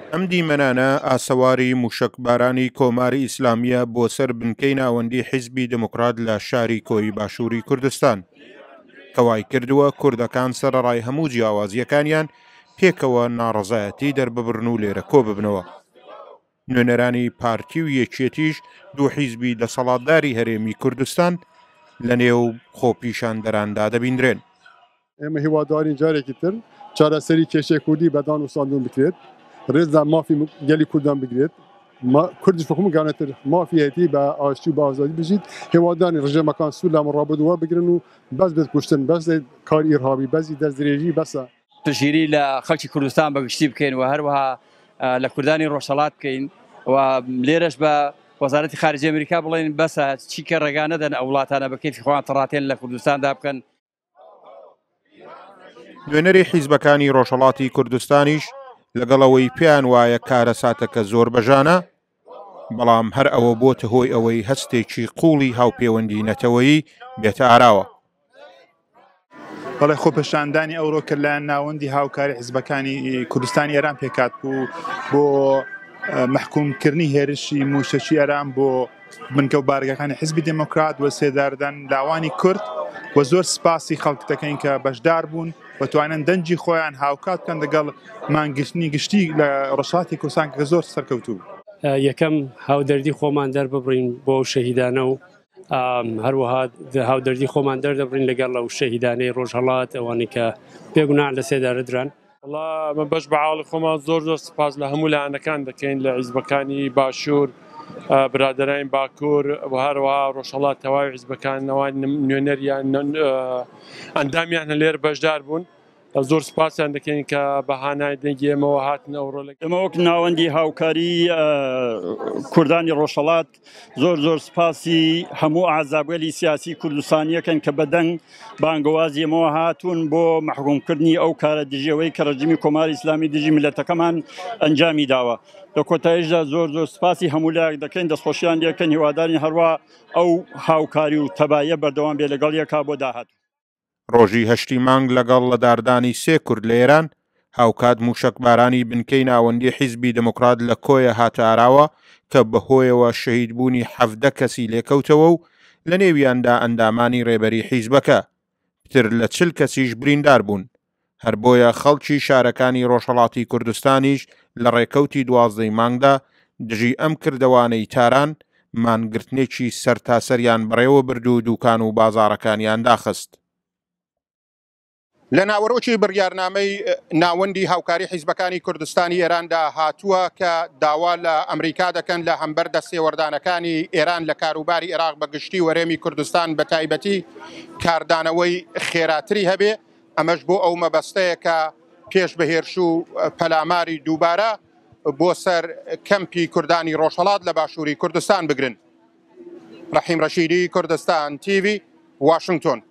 ئەم دیمەنانە ئاسەواری موشکبارانی کۆماری ئیسلامیە بۆ سەر بنکەی ناوەندی حیزبی دموکرات لە شاری کۆی باشووری کوردستان کەوای کردووە کوردەکان سەرەڕای هەموو جیاوازیەکانیان پێکەوە ناڕەزایەتی دەرببڕن و لێرە کۆ ببنەوە. نوێنەرانی پارتی و یەکێتیش دوو حیزبی دەسەڵاتداری هەرێمی کوردستان لە نێو خۆپیشاندەراندا دەبیندرێن. ئێمە هیوادارین جارێکی تر چارەسەری کێشەی کوردی بەدان و ساندون بکرێت، ڕێزدا مافی گەلی کوردان بگرێت، کوردیش حکومتگانێتتر مافی هەیەتی بە ئاشتی و بە ئازادی بژیت. هێوادانی ڕژێمەکان سوور لە ڕابردووە بگرن و بەس بێت کوشتن، بەس کار ئیرهابی، بەزی دەستدرێژی بەسە. پشگیری لە خەڵکی کوردستان بەگشتی بکەین و هەروەها لە کوردانی ڕۆژهەڵات بکەین و لێرەش بە وەزارەتی خارجی ئەمریکا بڵێن بەسە چیکە ڕێگا نەدەن ئەو وڵاتانە بە کەیفی خۆیان تەڕاتێن لە کوردستاندا بکەن. نوێنەری حیزبەکانی ڕۆژهەڵاتی کوردستانیش لەگەڵەوەی پێیان وایە کارە ساتەکە زۆر بەژانە، بەڵام هەر ئەوە بۆتە هۆی ئەوەی هەستێکی قوڵی هاوپەیوەندی نەتەوەیی بێتە ئاراوە. بەڵێ خۆپەشاندانی ئەوڕۆ کە لە ناوەندی هاوکاری حیزبەکانی کوردستانی ئێران پێکات بوو بۆ محکومکردنی هێرشی موشەکی ئێران بۆ بنکە و بارگەکانی حیزبی دموکرات و سێداردان لاوانی کورد و زۆر سپاسی خەڵک دەکەین کە بەشدار بوون بەتوانن دەنجی خۆیان هاوکات بکەن لەگەڵ مانگشتنی گشتی لە ڕۆژهەڵاتی کوردستان کە زۆر سەرکەوتوو. یەکەم هاودەردی خۆمان دەرببڕین بۆ شەهیدانە و هەروەها هاودەردی خۆمان دەردەبڕین لەگەڵ ئەو شەهیدانەی ڕۆژهەڵات ئەوانی کە پێگوناح لە سێدارە دران. وڵا من بەش بەعاڵی خۆمان زۆر سپاس لە هەموو لایەنەکان دەکەین لە حیزبەکانی باشوور، برادەرانی باکوور و هەروەها ڕۆژهەڵات تەواوی حیزبەکانەوەی نوێنەریان ئەندامیان لێر بەشدار بوون. زۆر سپاسیان دەکەین کە بەهانای دەنگی ئێمەوە هاتن ئەوڕۆ. ئەمە وەک ناوەندی هاوکاری کوردانی ڕۆژهەڵات زۆر سپاسی هەموو ئازابگەلی سیاسی کوردستانیەکەن کە بەدەنگ بانگەوازی ئێمەوە هاتوون بۆ محکومکردنی ئەو کارە دژەوەی کە ڕەژیمی کۆماری ئیسلامی دژی ملەتەکەمان ئەنجامی داوە. لە کۆتاییشدا زۆر سپاسی هەموو لایەک دەکەین، دەستخۆشیان لێکەن، هیوادارین هەروە ئەو هاوکاری و تەبایە بەردەوام بێ لەگەڵ یەکا بۆ داهات. ڕۆژی 8 مانگ لەگەڵ لەداردانی 3 کورد لە ئێران هاوکات موشکبارانی بنکەی ناوەندی حیزبی دموکرات لە کۆیە هاتە ئاراوە کە بەهۆیەوە شەهیدبوونی 17 کەسی لێکەوتەوە و لە نێویاندا ئەندامانی ڕێبەری حیزبەکە پتر لە 40 کەسیش بریندار بوون. هەر بۆیە خەڵکی شارەکانی ڕۆژهەڵاتی کوردستانیش لە ڕێکەوتی 12 مانگدا دژی ئەم کردەوانەی تاران مانگرتنێکی سەرتاسەریان بڕێوە برد و دوکان و بازاڕەکانیان داخست. لە ناوەڕۆکی بڕیارنامەی ناوەندی هاوکاری حیزبەکانی کوردستانی ئێراندا هاتووە کە داوا لە ئەمریکا دەکەن لە هەمبەردە سێوەردانەکانی ئێران لە کاروباری عێراق بەگشتی وەرێمی کوردستان بە تایبەتی کاردانەوەی خێراتری هەبێ. ئەمەش بۆ ئەو مەبەستەیە کە پێش بەهێرش و پەلاماری دووبارە بۆ سەر کەمپی کوردانی ڕۆژهەڵات لە باشووری کوردستان بگرن. ڕەحیم ڕەشیدی، کوردستان TV، واشنگتن.